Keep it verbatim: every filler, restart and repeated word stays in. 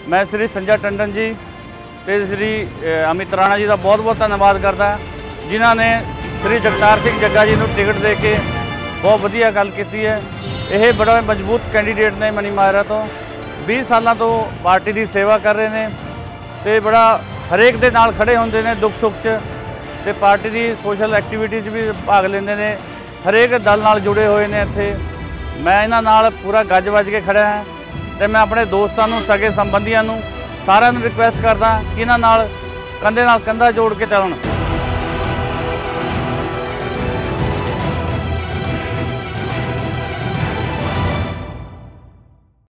मैं श्री संजय टंडन जी ते श्री अमित राणा जी का बहुत बहुत धन्यवाद करता जिन्हों ने श्री जगतार सिंह जग्गा जी को टिकट दे के बहुत वधिया गल की है। यह बड़ा मजबूत कैंडीडेट ने मनी माजरा तो बीस सालों तो पार्टी की सेवा कर रहे हैं तो बड़ा हरेक दे नाल खड़े होंदे ने दुख सुख च ते पार्टी की सोशल एक्टिविटीज़ भी भाग लेंदे ने, हरेक दल नाल जुड़े हुए हैं। इत्थे मैं इन्हां नाल पूरा गज वज के खड़ा हाँ तो मैं अपने दोस्तों सगे संबंधियों सारिਆਂ ਨੂੰ रिक्वेस्ट करदा कि इन्हां नाल कंधे नाल कंधा जोड़ के चलन।